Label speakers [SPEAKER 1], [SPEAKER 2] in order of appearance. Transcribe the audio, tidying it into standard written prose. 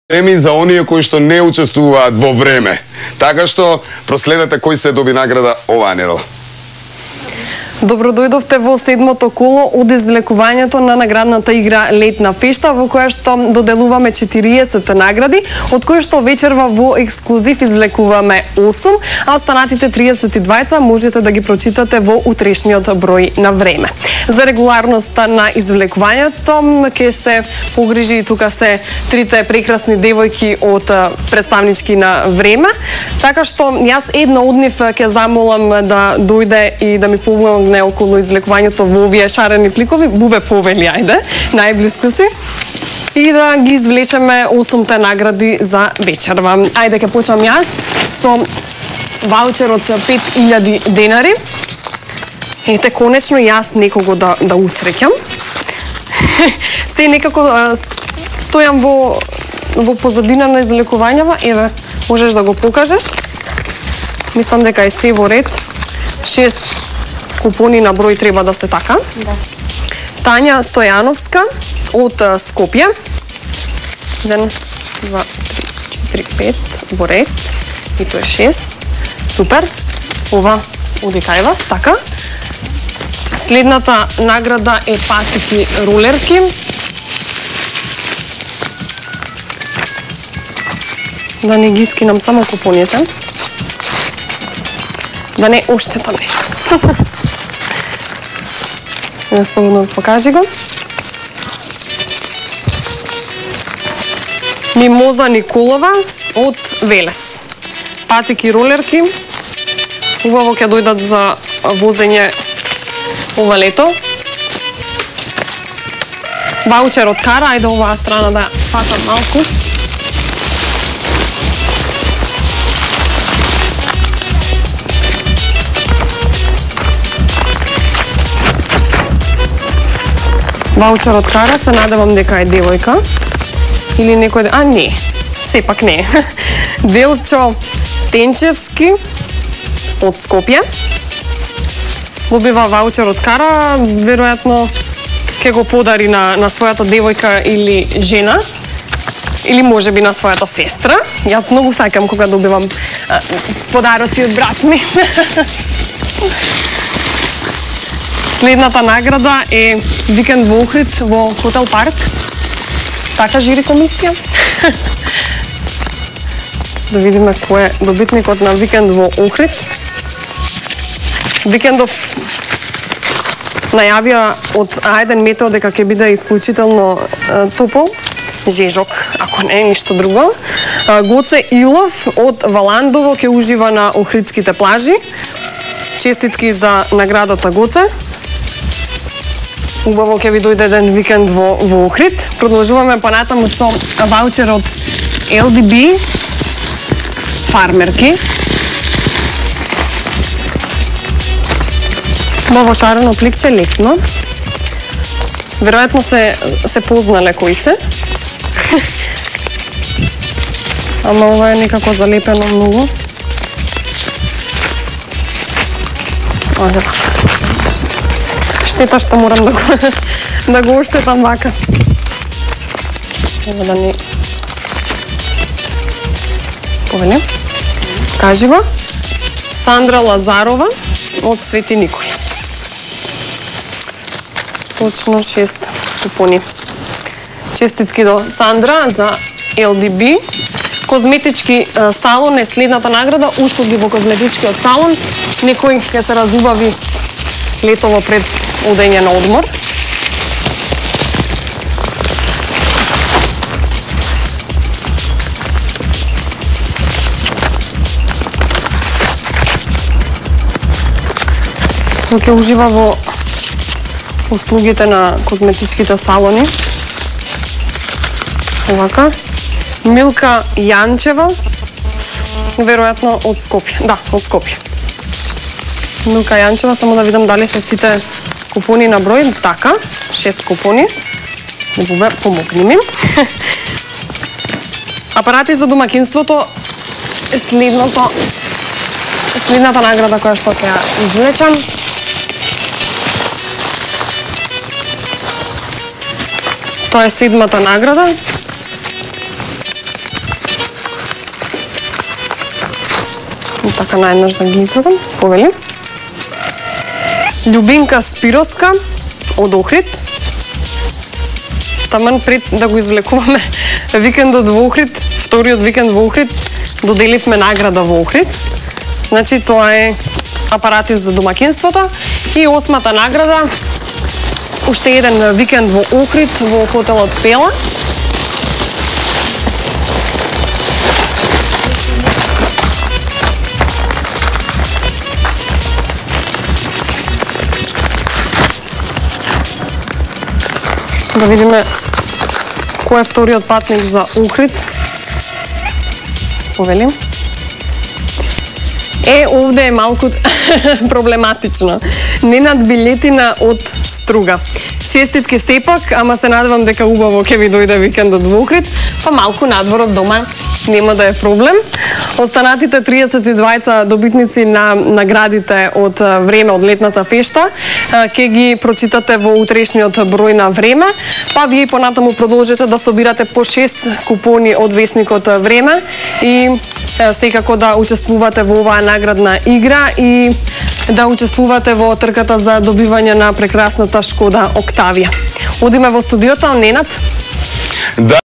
[SPEAKER 1] Теми за оние кои што не учествуваат во време. Така што проследете кој се доби награда оваа недела.
[SPEAKER 2] Добро дојдовте во седмото коло од извлекувањето на наградната игра Летна фешта, во која што доделуваме 40 награди, од кои што вечерва во ексклузив извлекуваме 8, а останатите 32 можете да ги прочитате во утрешниот број на време. За регуларноста на извлекувањето ќе се погрижи, тука се трите прекрасни девојки од представнички на време, така што јас една од нив ќе замолам да дојде и да ми помогне околу извлекувањето во овие шарени пликови. Бубе, повели, ајде, најблиску си. И да ги извлечеме 8-те награди за вечерва. Ајде, ќе почнам јас со ваучер од 5000 денари. Ете, конечно, јас некого да усреќам. Се некако стојам во позадина на извлекувањава. Еве, можеш да го покажеш. Мислам дека е се во ред. 6 купони на број треба да се така. Да. Тања Стојановска од Скопје. 1, 2, 3, 4, 5 во ред. И тоа е 6. Супер. Ова оди кај вас, така. Следната награда е патики ролерки. Да не ги скинам само купоните. Да не оштетам нешто. Слободно покажи го. Мимоза Николова од Велес. Патики ролерки. Убаво ќе дојдат за возење ова лето. Ваучер од Кара, ајде оваа страна да фатам малку. Ваучер од Кара, се надевам дека е девојка. Или некој... А, не. Сепак не. Делчо Тенчевски од Скопје. Добива ваучер од Кара. Веројатно ќе го подари на својата девојка или жена. Или може би на својата сестра. Јас многу сакам кога добивам подароци од брат ми. Следната награда е викенд во Охрид во Хотел Парк. Така жири комисија. Да видиме кој е добитникот на викенд во Охрид. Викендов најавија од А1 Метео дека ќе биде исклучително топол. Жежок, ако не ништо друго. Гоце Илов од Валандово ќе ужива на охридските плажи. Честитки за наградата, Гоце. Убаво ќе ви дојде еден викенд во Охрид. Продолжуваме понатаму со ваучер од LDB фармерки. Во шарено пликче, летно. Веројатно се познале кои се. Ама ова е некако залепено многу. Оде. Штета што морам да го оштетам вака. Ево да не... Повеле. Кажи го. Сандра Лазарова од Свети Никој. Точно 6 купони. Честитки до Сандра за LDB. Козметички салон е следната награда. Услуги во козметичкиот салон. Некој ќе се разубави летово пред одење на одмор. Ќе ужива во услугите на козметичките салони. Овака. Милка Јанчева, веројатно од Скопје. Да, од Скопје. Милка Јанчева, само да видам дали се сите купони на број. Така, 6 купони. Бубе, помогни ми. Апарати за домакинството е следната награда која што ќе ја извлечам. Тоа е седмата награда. така наједнаш да ги изгledам, повели. Љубинка Спироска од Охрид. Таман пред да го извлекуваме викендот во Охрид, вториот викенд во Охрид, доделивме награда во Охрид. Значи тоа е апарати за домакинството. И осмата награда, уште еден викенд во Охрид во хотелот Пела. Да видиме кој е вториот патник за Охрид. Повелим. Овде е малку проблематично. Ненад Билетина од Струга. Честитки сепак, ама се надевам дека убаво ќе ви дојде викендот во Охрид, па малку надвор од дома нема да е проблем. Останатите 32 добитници на наградите од време од летната фешта ќе ги прочитате во утрешниот број на Време, па вие понатаму продолжете да собирате по 6 купони од весникот Време и секако да учествувате во оваа наградна игра и да учествувате во трката за добивање на прекрасната Шкода Октавија. Одиме во студиото, Ненад.
[SPEAKER 1] Да.